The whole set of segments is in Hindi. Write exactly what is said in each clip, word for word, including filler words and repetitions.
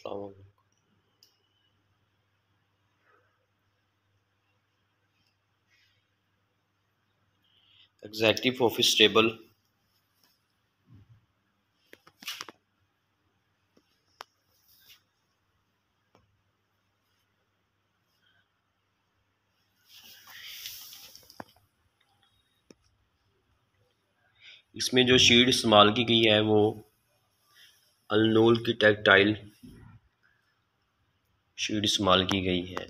अस्सलाम वालेकुम। Executive office table. इसमें जो शीट इस्तेमाल की गई है वो अलनूल की टेक्टाइल शीट इस्तेमाल की गई है।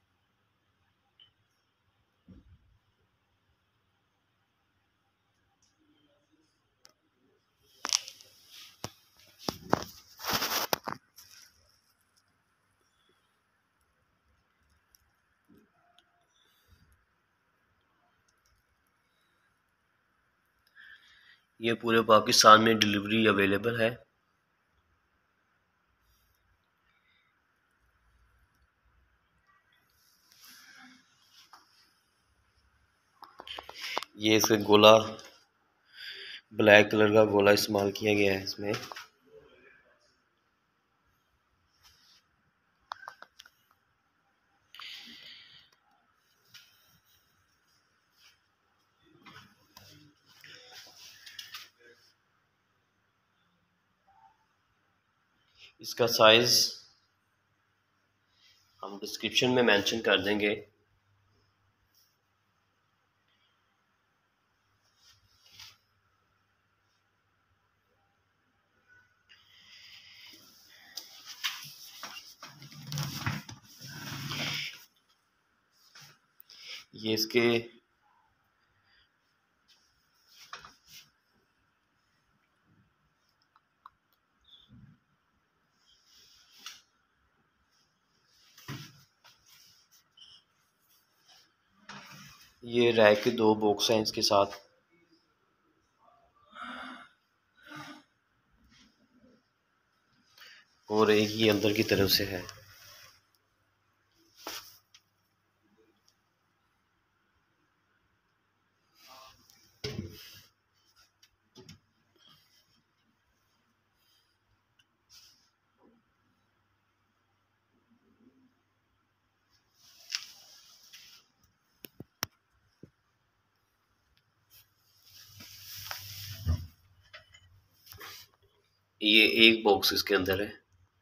ये पूरे पाकिस्तान में डिलीवरी अवेलेबल है। ये इसका गोला ब्लैक कलर का गोला इस्तेमाल किया गया है इसमें। इसका साइज हम डिस्क्रिप्शन में मेंशन कर देंगे। ये इसके ये रैक के दो बॉक्स हैं इसके साथ। और एक ही अंदर की तरफ से है। ये एक बॉक्स इसके अंदर है।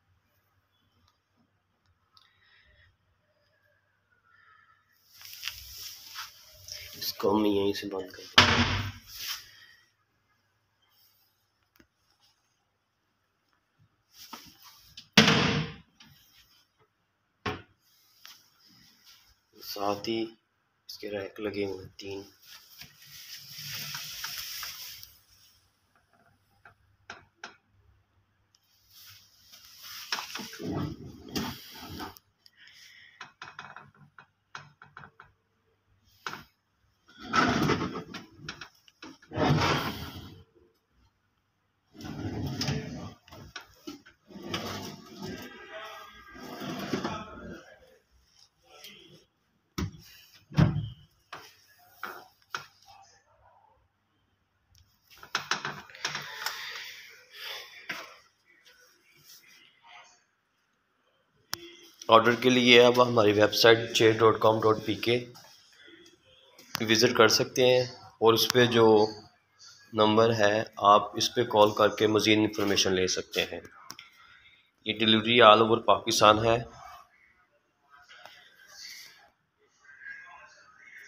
इसको हम यहीं से बंद कर दें। साथ ही इसके रैक लगे हुए हैं तीन। ऑर्डर के लिए आप हमारी website chair dot com dot P K visit कर सकते हैं और उस पर जो नंबर है आप इस पर कॉल करके मज़ीद इंफॉर्मेशन ले सकते हैं। ये डिलीवरी ऑल ओवर पाकिस्तान है।